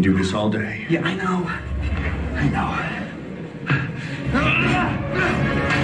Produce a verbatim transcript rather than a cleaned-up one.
can do this all day. Yeah, I know. I know.